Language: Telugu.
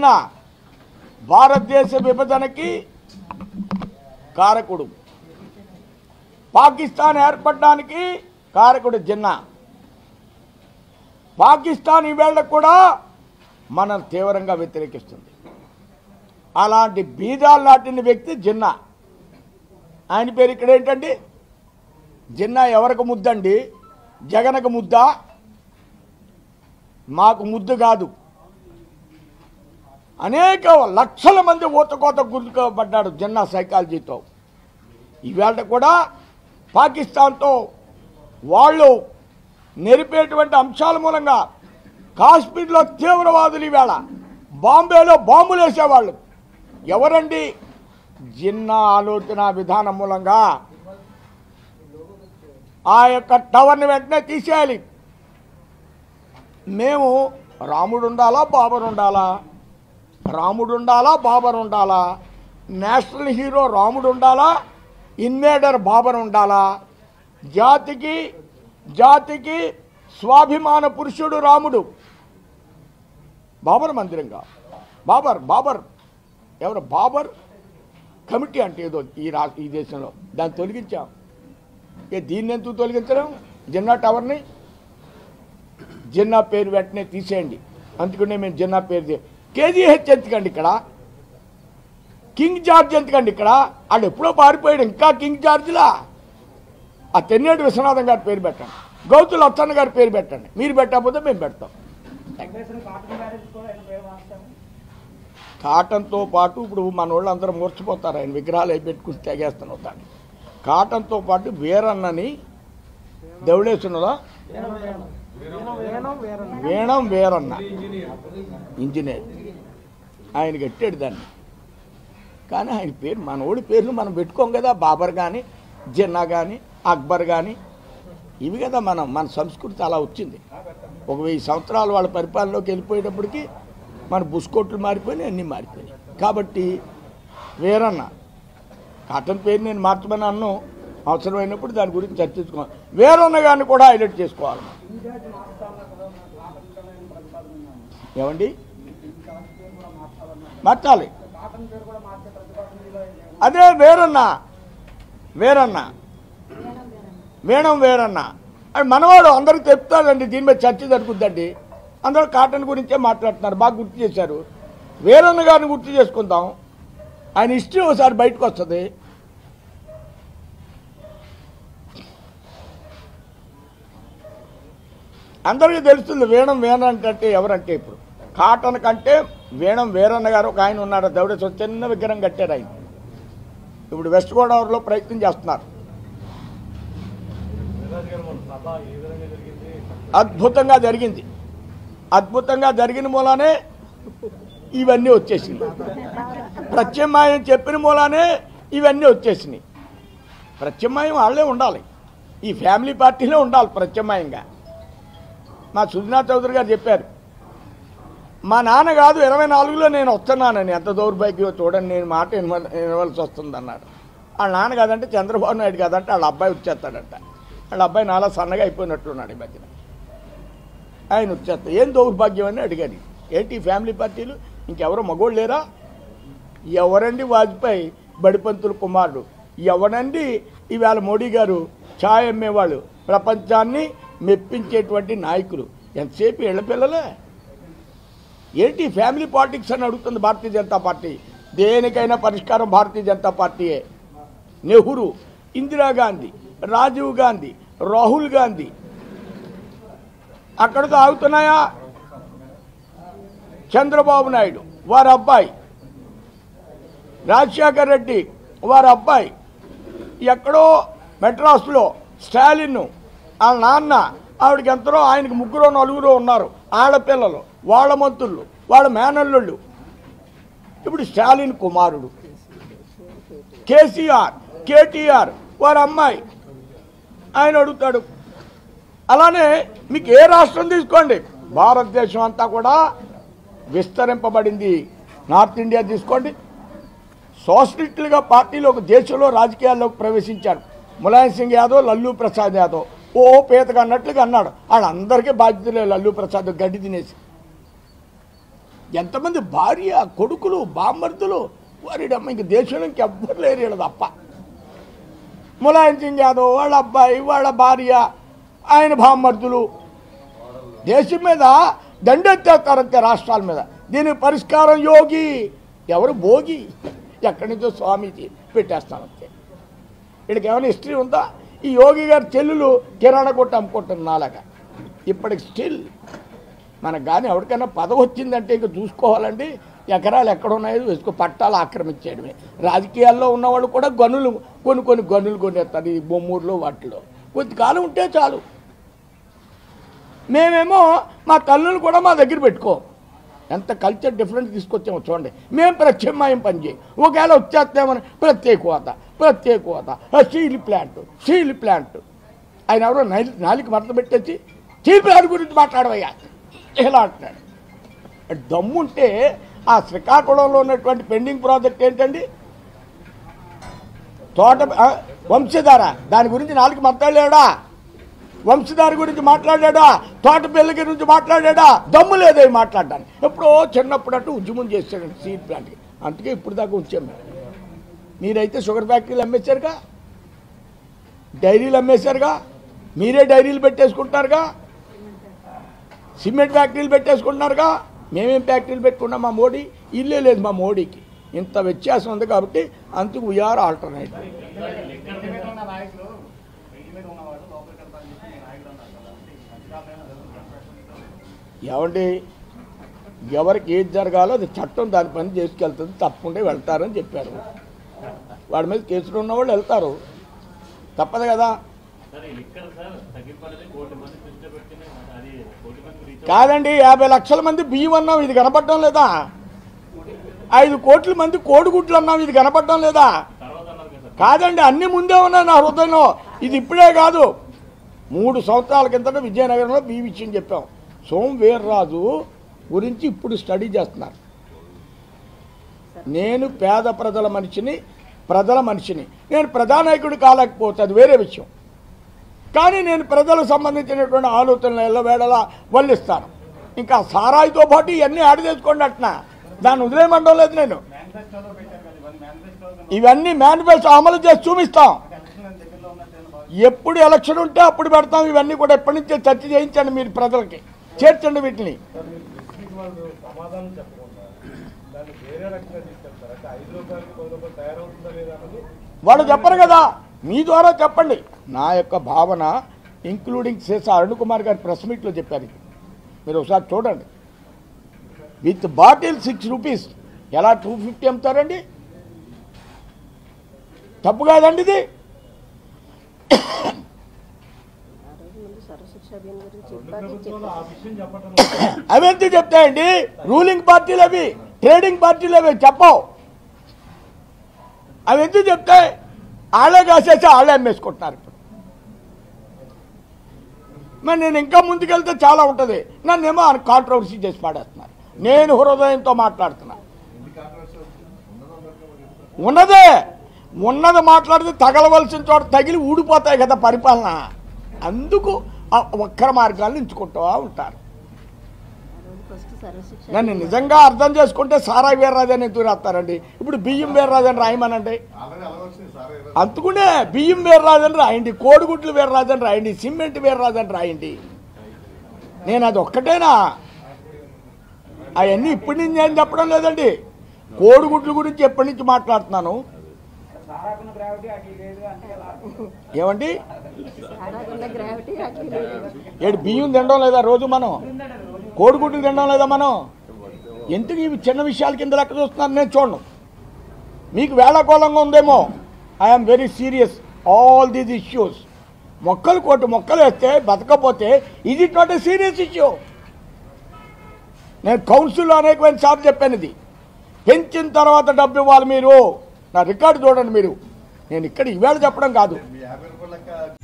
జిన్నా భారతదేశ విభజనకి కారకుడు, పాకిస్తాన్ ఏర్పడడానికి కారకుడు జిన్నా. పాకిస్తాన్ ఈవేళ కూడా మనం తీవ్రంగా వ్యతిరేకిస్తుంది. అలాంటి బీజాలు నాటిన వ్యక్తి జిన్నా. ఆయన పేరు ఇక్కడ ఏంటండి? జిన్నా ఎవరికి ముద్దండి? జగన్కు ముద్ద, మాకు ముద్దు కాదు. అనేక లక్షల మంది ఊతకోత గుర్తుకోబడ్డాడు జిన్నా సైకాలజీతో. ఈవేళ కూడా పాకిస్తాన్తో వాళ్ళు నెరిపేటువంటి అంశాల మూలంగా కాశ్మీర్లో తీవ్రవాదులు ఈవేళ బాంబేలో బాంబులు వేసేవాళ్ళు ఎవరండి? జిన్నా ఆలోచన విధానం మూలంగా ఆ యొక్క టవర్ని వెంటనే తీసేయాలి. మేము రాముడు ఉండాలా బాబర్ ఉండాలా? రాముడు ఉండాలా బాబర్ ఉండాలా? నేషనల్ హీరో రాముడు ఉండాలా? ఇన్వేడర్ బాబర్ ఉండాలా? జాతికి స్వాభిమాన పురుషుడు రాముడు. బాబర్ మందిరంగా బాబర్ ఎవరు? బాబర్ కమిటీ అంటే ఏదో ఈ దేశంలో దాన్ని తొలగించాం. దీన్ని ఎందుకు తొలగించడం? జిన్నా టవర్ని జిన్నా పేరు వెంటనే తీసేయండి. అందుకనే మేము జిన్నా పేరు కేజీహెచ్ ఎందుకండి ఇక్కడ? కింగ్ జార్జ్ ఎందుకండి ఇక్కడ? వాళ్ళు ఎప్పుడో పారిపోయాడు, ఇంకా కింగ్ జార్జ్లా. ఆ తెన్నేటి విశ్వనాథం గారి పేరు పెట్టండి, గౌతు లచ్చన్న గారి పేరు పెట్టండి. మీరు పెట్టకపోతే మేము పెడతాం. కాటన్తో పాటు ఇప్పుడు మన వాళ్ళు అందరూ మూర్చిపోతారు, ఆయన విగ్రహాలు అవి పెట్టుకుని తెగేస్తున్నావు. దాన్ని కాటన్తో పాటు వీరన్నని దౌళేశ్వరంలో వీరన్న ఇంజనీర్ ఆయన కట్టాడు దాన్ని. కానీ ఆయన పేరు మన ఓడి పేర్లు మనం పెట్టుకోం కదా. బాబర్ కానీ, జిన్నా కానీ, అక్బర్ కానీ, ఇవి కదా మన సంస్కృతి అలా వచ్చింది. 1000 సంవత్సరాలు వాళ్ళ పరిపాలనలోకి వెళ్ళిపోయేటప్పటికి మన బుస్కోట్లు మారిపోయినాయి, అన్నీ మారిపోయినాయి. కాబట్టి వీరన్న కాటన్ పేరు నేను మార్చమని అన్ను, అవసరమైనప్పుడు దాని గురించి చర్చించుకోవాలి. వీరన్న గారిని కూడా హైలైట్ చేసుకోవాలి. ఏమండి మార్చాలి? అదే వీరన్న వీరన్న అది మనవాడు అందరికి చెప్తాడండి. దీని మీద చర్చ జరుగుద్దండి. అందరూ కాటన్ గురించే మాట్లాడుతున్నారు. బాగా గుర్తు చేశారు. వీరన్న గారిని గుర్తు చేసుకుందాం. ఆయన హిస్టరీ ఒకసారి బయటకు వస్తుంది. అందరికీ తెలుస్తుంది వీరన్న అంటే ఎవరంటే. ఇప్పుడు కాటన్ కంటే వీరన్న గారు ఒక ఆయన ఉన్నాడు, దౌడేశ్వరం చిన్న విగ్రహం కట్టారు ఆయన. ఇప్పుడు వెస్ట్ గోదావరిలో ప్రయత్నం చేస్తున్నారు. అద్భుతంగా జరిగిన మూలానే ఇవన్నీ వచ్చేసినాయి. ప్రత్యామ్నాయం చెప్పిన మూలానే ఇవన్నీ వచ్చేసినాయి. ప్రత్యామ్నాయం వాళ్ళే ఉండాలి, ఈ ఫ్యామిలీ పార్టీలో ఉండాలి ప్రత్యామ్నాయంగా. మా సుజనా చౌదరి గారు చెప్పారు, మా నాన్న కాదు 24లో నేను వస్తున్నానని. ఎంత దౌర్భాగ్యం చూడండి, నేను మాట వినవలసి వస్తుంది అన్నాడు. వాళ్ళ నాన్న కాదంటే చంద్రబాబు నాయుడు కాదంటే వాళ్ళ అబ్బాయి వచ్చేస్తాడంట. వాళ్ళ అబ్బాయి నాలా సన్నగా అయిపోయినట్లున్నాడు ఈ మధ్యన. ఆయన వచ్చేస్తా. ఏం దౌర్భాగ్యం అని అడిగారు. ఏంటి ఫ్యామిలీ పార్టీలు? ఇంకెవరో మగోళ్ళు లేరా? ఎవరండి వాజ్పేయి బడిపంతుల కుమారుడు? ఎవరండి ఈవేళ మోడీ గారు ఛాయ్ అమ్మేవాళ్ళు? ప్రపంచాన్ని మెప్పించేటువంటి నాయకులు ఎంతసేపు ఇళ్ల పిల్లలే. ఏంటి ఫ్యామిలీ పాలిటిక్స్ అని అడుగుతుంది భారతీయ జనతా పార్టీ. దేనికైనా పరిష్కారం భారతీయ జనతా పార్టీయే. నెహ్రూ, ఇందిరాగాంధీ, రాజీవ్ గాంధీ, రాహుల్ గాంధీ అక్కడితో ఆగుతున్నాయా? చంద్రబాబు నాయుడు వారి అబ్బాయి, రాజశేఖర్ రెడ్డి వారి అబ్బాయి, ఎక్కడో మెడ్రాస్లో స్టాలిన్ వాళ్ళ నాన్న, ఆవిడకి ఎంతరో, ఆయనకి 3-4 ఉన్నారు ఆడపిల్లలు, వాళ్ళ మంత్రులు, వాళ్ళ మేనల్లుళ్ళు. ఇప్పుడు స్టాలిన్ కుమారుడు కేటీఆర్ వారి అమ్మాయి ఆయన అడుగుతాడు. అలానే మీకు ఏ రాష్ట్రం తీసుకోండి, భారతదేశం అంతా కూడా విస్తరింపబడింది. నార్త్ ఇండియా తీసుకోండి, సోషలిస్టులుగా పార్టీలో ఒక దేశంలో రాజకీయాల్లోకి ప్రవేశించారు. ములాయం సింగ్ యాదవ్, లల్లూ ప్రసాద్ యాదవ్ ఓ పేతగా అన్నట్లుగా అన్నాడు. వాళ్ళందరికీ బాధ్యతలే. లల్లూ ప్రసాద్ గడ్డి తినేసి ఎంతమంది భార్య కొడుకులు బామ్మర్దులు వారిడమ్మ ఇంక దేశంలో ఇంకెవ్వరు లేరు వీళ్ళ తప్ప. ములాయం సింగ్ యాదవ్ వాళ్ళ అబ్బాయి వాళ్ళ భార్య ఆయన బామ్మర్దులు దేశం మీద దండెత్తేస్తారంతే రాష్ట్రాల మీద. దీనికి పరిష్కారం యోగి, ఎవరు భోగి, ఎక్కడి నుంచో స్వామీజీ పెట్టేస్తానంతే. వీడికి ఏమైనా హిస్టరీ ఉందా? ఈ యోగి గారి చెల్లులు కిరాణా కొట్టి అమ్ముకుంటుంది నాలాగా. ఇప్పటికి స్టిల్ మనకు కానీ ఎవరికైనా పదవి వచ్చిందంటే ఇంక చూసుకోవాలండి. ఎకరాలు ఎక్కడున్నాయో వేసుకో, పట్టాలు ఆక్రమించేయడమే. రాజకీయాల్లో ఉన్నవాళ్ళు కూడా గనులు కొన్ని గనులు కొనేస్తారు ఈ బొమ్మూరులో వాటిలో. కొద్దికాలం ఉంటే చాలు. మేమేమో మా తల్లులు కూడా మా దగ్గర పెట్టుకో. ఎంత కల్చర్ డిఫరెన్స్ తీసుకొచ్చామో చూడండి. మేము ప్రత్యామ్నాయం పనిచేయం. ఒకవేళ వచ్చేస్తామని ప్రత్యేక హోదా, స్టీల్ ప్లాంట్ ఆయన ఎవరో నాలుగు మడత పెట్టేసి స్టీల్ ప్లాంట్ గురించి మాట్లాడవయ్యా ఇలా అంటున్నాడు. దమ్ముంటే ఆ శ్రీకాకుళంలో ఉన్నటువంటి పెండింగ్ ప్రాజెక్ట్ ఏంటండి? వంశధార, దాని గురించి నాలుగు మాట్లాడాడా? వంశధార గురించి మాట్లాడా? తోటపల్లి గురించి మాట్లాడా? దమ్ము లేదే మాట్లాడడానికి. ఎప్పుడో చిన్నప్పుడు అటు ఉద్యమం చేశాడు స్టీల్ ప్లాంట్కి. అందుకే ఇప్పుడు దాకా ఉంచాం. మీరైతే షుగర్ ఫ్యాక్టరీలు అమ్మేశారుగా, డైరీలు అమ్మేశారుగా, మీరే డైరీలు పెట్టేసుకుంటున్నారుగా, సిమెంట్ ఫ్యాక్టరీలు పెట్టేసుకుంటున్నారుగా. మేమేం ఫ్యాక్టరీలు పెట్టుకున్నాం? మా మోడీ ఇల్లే లేదు మా మోడీకి. ఇంత వ్యత్యాసం ఉంది కాబట్టి అందుకు వీఆర్ ఆల్టర్నేటివ్. ఏమండి, ఎవరికి ఏది జరగాలో అది చట్టం దాని పని చేసుకెళ్తుంది, తప్పకుండా వెళ్తారని చెప్పారు. వాడి మీద కేసులు ఉన్నవాళ్ళు వెళ్తారు, తప్పదు కదా. కాదండి, 50 లక్షల మంది బియ్యం అన్నాం, ఇది కనపడడం లేదా? 5 కోట్ల మంది కోడిగుడ్లు అన్నాం, ఇది కనపడడం లేదా? కాదండి, అన్ని ముందే ఉన్నాయి నా హృదయంలో. ఇది ఇప్పుడే కాదు, 3 సంవత్సరాల కిందట విజయనగరంలో ఈ విషయం చెప్పాం. సోమవీర్రాజు గురించి ఇప్పుడు స్టడీ చేస్తున్నారు. నేను పేద ప్రజల మనిషిని, నేను ప్రజానాయకుడు కాలేకపోతే అది వేరే విషయం. కానీ నేను ప్రజలకు సంబంధించినటువంటి ఆలోచనలు ఎల్లవేళలా వల్లిస్తాను. ఇంకా సారాయితో పాటు ఇవన్నీ యాడ్ చేసుకోండి అంటున్నా, దాన్ని వదిలేయమండం లేదు నేను. ఇవన్నీ మేనిఫెస్టో అమలు చేసి చూపిస్తాం. ఎప్పుడు ఎలక్షన్ ఉంటే అప్పుడు పెడతాం. ఇవన్నీ కూడా ఎప్పటి నుంచే చర్చ చేయించండి, మీరు ప్రజలకి చేర్చండి వీటిని. వాళ్ళు చెప్పరు కదా, మీ ద్వారా చెప్పండి. నా యొక్క భావన ఇంక్లూడింగ్ చేసా అరుణ్ కుమార్ గారి ప్రెస్ మీట్లో చెప్పారు. మీరు ఒకసారి చూడండి. విత్ బాటిల్ 6 రూపీస్ ఎలా 250 అమ్ముతారండి? తప్పు కాదండి ఇది. అవి ఎంత చెప్తాయండి? రూలింగ్ పార్టీలు అవి, ట్రేడింగ్ పార్టీలు అవి చెప్పవు. అవి ఎందుకు చెప్తాయి? వాళ్ళే కాసేసి వాళ్ళే అమ్మేసుకుంటున్నారు ఇప్పుడు. మరి నేను ఇంకా ముందుకెళ్తే చాలా ఉంటుంది. నన్నేమో కాంట్రవర్సీ చేసి పాడేస్తున్నారు. నేను హృదయంతో మాట్లాడుతున్నా. ఉన్నది మాట్లాడితే తగలవలసిన చోట తగిలి ఊడిపోతాయి కదా పరిపాలన. అందుకు వక్ర మార్గాలను ఎంచుకుంటూ ఉంటారు. నన్ను నిజంగా అర్థం చేసుకుంటే సారాయి వీర్రాజని ఎందుకు రాస్తారండి? ఇప్పుడు బియ్యం వీర్రాజని రాయమనండి. అందుకునే బియ్యం వీర్రాజని రాయండి, కోడిగుడ్లు వీర్రాజని రాయండి, సిమెంట్ వీర్రాజని రాయండి. నేను అది ఒక్కటేనా? అవన్నీ ఇప్పటి నుంచి ఏం చెప్పడం లేదండి. కోడిగుడ్ల గురించి ఎప్పటి నుంచి మాట్లాడుతున్నాను. ఏమండి, ఏడు బియ్యం తినడం లేదా రోజు? మనం కోడిగుడ్లు తినడం లేదా మనం? ఎందుకు ఇవి చిన్న విషయాల కింద లెక్క చూస్తున్నారు? నేను చూడను. మీకు వేళాకోళంగా ఉందేమో. I'm very serious all these issues. మొక్కలు వేస్తే బతకపోతే ఇది నాట్ ఏ సీరియస్ ఇష్యూ. నేను కౌన్సిల్లో అనేకమైన సార్లు చెప్పాను, ఇది పెంచిన తర్వాత డబ్బు ఇవ్వాలి. మీరు నా రికార్డు చూడండి. మీరు నేను ఇక్కడ ఈవేళ చెప్పడం కాదు.